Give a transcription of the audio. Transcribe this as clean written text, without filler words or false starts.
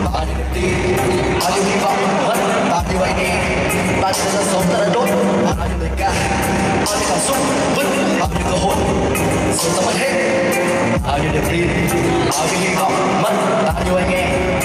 bao nhiêu niềm tin, bao nhiêu hy vọng mất, bao nhiêu anh em, bao nhiêu thời gian sống ta đã đốt, bao nhiêu lời ca, bao nhiêu cảm xúc vứt, bao nhiêu cơ hội giờ ta mất hết, bao nhiêu niềm tin, bao nhiêu hy vọng mất, bao nhiêu anh em.